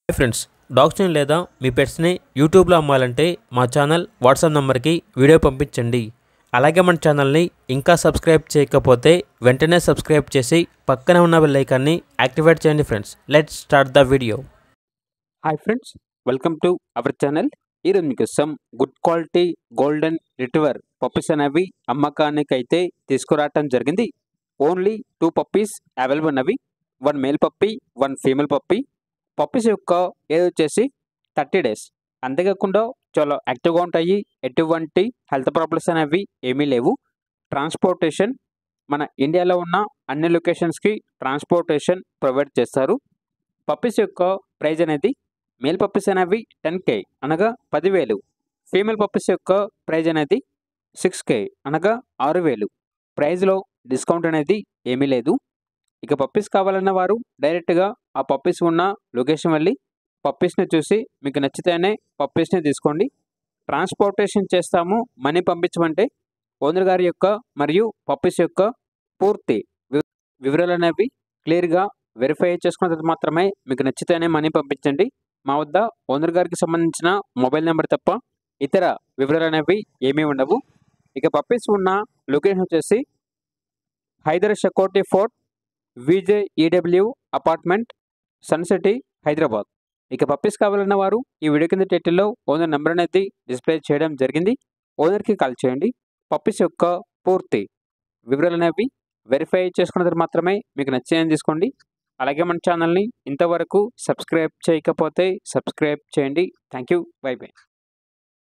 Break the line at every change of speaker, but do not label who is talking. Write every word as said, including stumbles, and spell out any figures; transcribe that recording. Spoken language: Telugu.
హాయ్ ఫ్రెండ్స్, డాగ్స్ని లేదా మీ పెట్స్ని యూట్యూబ్లో అమ్మాలంటే మా ఛానల్ వాట్సాప్ నెంబర్కి వీడియో పంపించండి. అలాగే మన ఛానల్ని ఇంకా సబ్స్క్రైబ్ చేయకపోతే వెంటనే సబ్స్క్రైబ్ చేసి పక్కనే ఉన్న బెల్ ఐకాన్ని యాక్టివేట్ చేయండి. Friends, let's start the video.
Hi friends, welcome to our channel. ఈరోజు మీకోసం good quality golden retriever puppies అనేవి అమ్మకానికి అయితే తీసుకురావటం జరిగింది. ఓన్లీ టూ పప్పీస్ అవైలబుల్ ఉన్నవి. One male puppy, one female puppy. Puppies యొక్క ఏజ్ వచ్చేసి థర్టీ డేస్. అంతేకాకుండా చాలా యాక్టివ్గా ఉంటాయి. ఎటువంటి హెల్త్ ప్రాబ్లమ్స్ అనేవి ఏమీ లేవు. ట్రాన్స్పోర్టేషన్ మన ఇండియాలో ఉన్న అన్ని లొకేషన్స్కి ట్రాన్స్పోర్టేషన్ ప్రొవైడ్ చేస్తారు. పప్పీస్ యొక్క ప్రైజ్ అనేది మేల్ పప్పీస్ అనేవి టెన్ కే అనగా పదివేలు. ఫీమేల్ పప్పీస్ యొక్క ప్రైజ్ అనేది సిక్స్ కే అనగా ఆరు వేలు. ప్రైజ్లో డిస్కౌంట్ అనేది ఏమీ లేదు. ఇక పప్పీస్ కావాలన్న వారు డైరెక్ట్గా ఆ పప్పీస్ ఉన్న లొకేషన్ వెళ్ళి పప్పీస్ని చూసి మీకు నచ్చితేనే పప్పీస్ని తీసుకోండి. ట్రాన్స్పోర్టేషన్ చేస్తాము, మనీ పంపించమంటే ఓనర్ గారి యొక్క మరియు పప్పీస్ యొక్క పూర్తి వివరాలు అనేవి క్లియర్గా వెరిఫై చేసుకున్న తర్వాత మాత్రమే మీకు నచ్చితేనే మనీ పంపించండి. మా వద్ద ఓనర్ గారికి సంబంధించిన మొబైల్ నెంబర్ తప్ప ఇతర వివరాలు అనేవి ఏమీ ఉండవు. ఇక పప్పీస్ ఉన్న లొకేషన్ వచ్చేసి హైదర్ షకోటి ఫోర్ట్, విజే ఈడబ్ల్యూ అపార్ట్మెంట్, సన్ సిటీ, హైదరాబాద్. ఇక పప్పీస్ కావాలన్న వారు ఈ వీడియో కింద టైటిల్లో ఓనర్ నెంబర్ అనేది డిస్ప్లే చేయడం జరిగింది. ఓనర్కి కాల్ చేయండి. పప్పీస్ యొక్క పూర్తి వివరాలు అనేవి వెరిఫై చేసుకున్న తర్వాత మాత్రమే మీకు నచ్చేయని తీసుకోండి. అలాగే మన ఛానల్ని ఇంతవరకు సబ్స్క్రైబ్ చేయకపోతే సబ్స్క్రైబ్ చేయండి. Thank you. Bye by.